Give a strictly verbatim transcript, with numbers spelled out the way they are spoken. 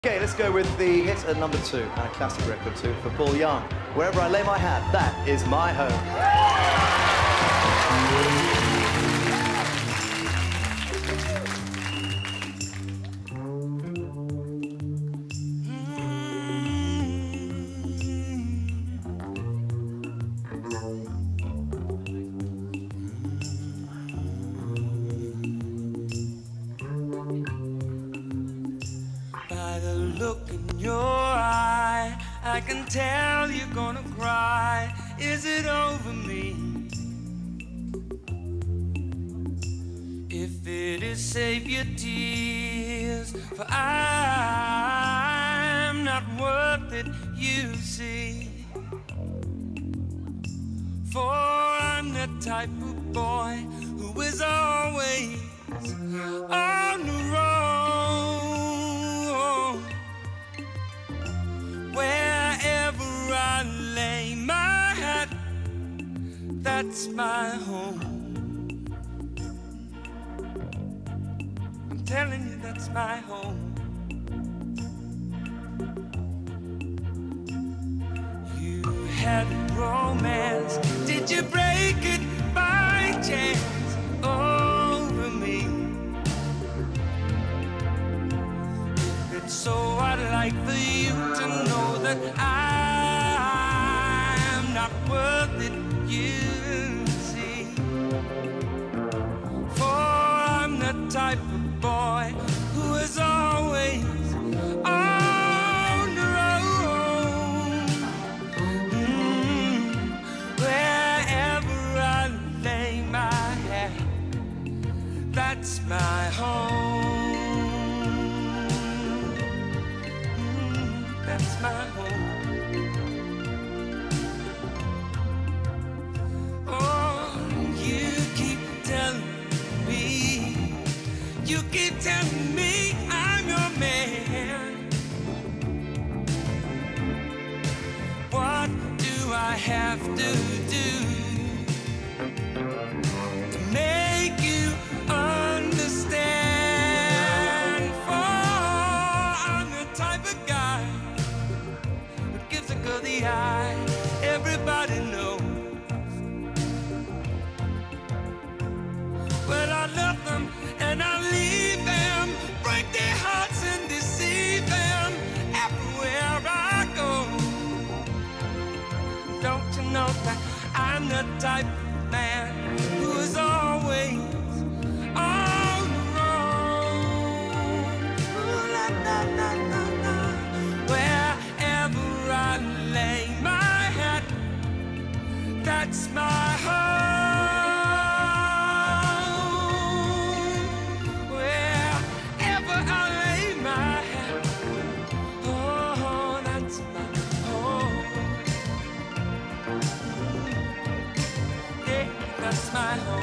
Okay, let's go with the hit at number two, and a classic record too, for Paul Young. Wherever I lay my hat, that is my home. By the look in your eye, I can tell you're gonna cry. Is it over me? If it is, save your tears, for I'm not worth it, you see. For I'm the type of boy who is always on the road. Wherever I lay my hat, that's my home. I'm telling you, that's my home. You had romance, did you break it by chance over me? If it's so, I'd like for you to know that I'm not worth it, you see. For I'm the type of boy who is always on the road. Mm, wherever I lay my hat, that's my home. Mm, that's my home. You keep telling me I'm your man. What do I have to do to make you understand? For I'm the type of guy who gives a girl the eye. Everybody knows. Well, I love them and I leave them, break their hearts and deceive them everywhere I go. Don't you know that I'm the type of man who is always on the road? Ooh, la, la, la, la, la. Wherever I lay my hat, that's my home. That's my home.